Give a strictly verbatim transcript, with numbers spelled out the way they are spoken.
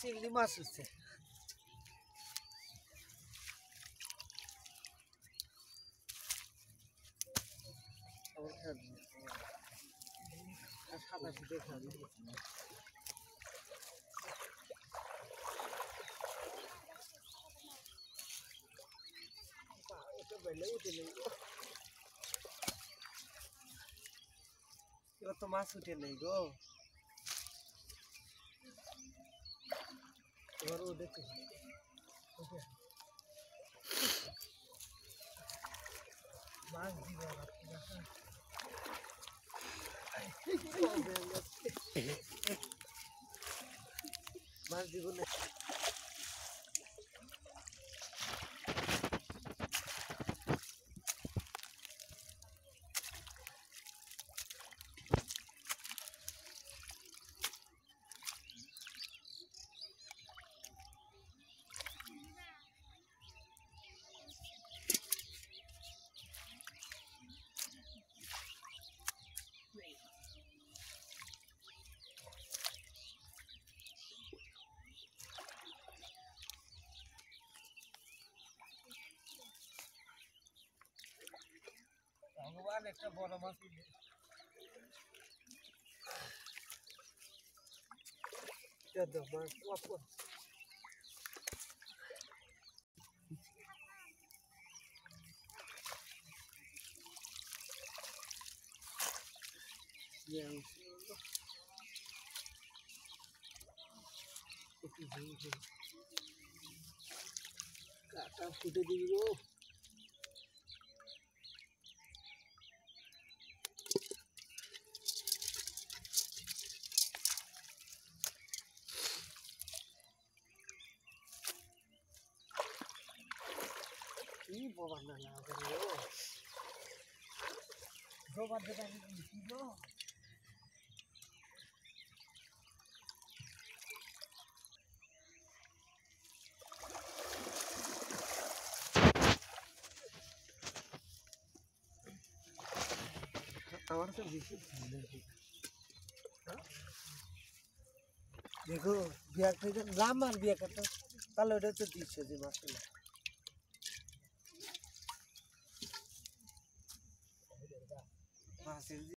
চিংড়ি মাছ হচ্ছে সাদা ফুটে খাবি এবার তো মাছ উঠে নেই গো এবার ও দেখে মাছ দিবে মাছ দিব না ভগবান একটা বড় মাছ কাটা ফুটে দিবি গো কি বাবা না লাগে গো গোবার দেটা কি গো আমার তো বেশি দেখো বিয়া করে রাম আর বিয়া করতে তাহলে ওটা তো দিচ্ছে যে মাসে মাছের